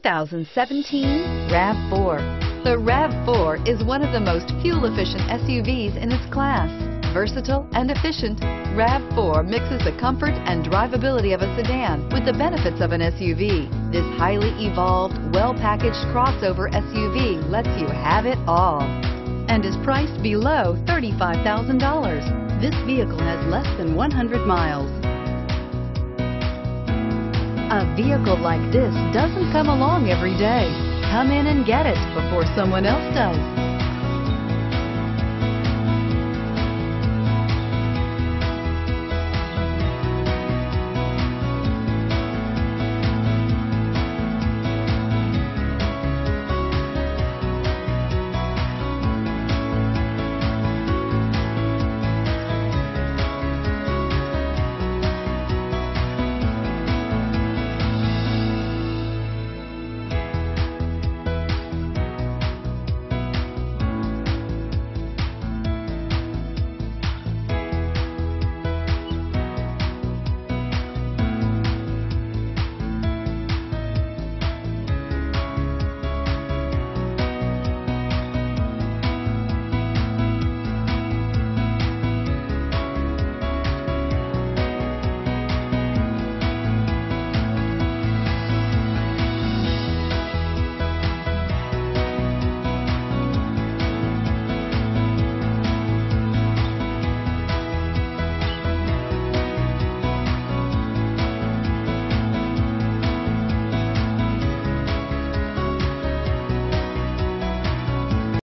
2017 RAV4. The RAV4 is one of the most fuel-efficient SUVs in its class. Versatile and efficient, RAV4 mixes the comfort and drivability of a sedan with the benefits of an SUV. This highly evolved, well-packaged crossover SUV lets you have it all and is priced below $35,000. This vehicle has less than 100 miles. A vehicle like this doesn't come along every day. Come in and get it before someone else does.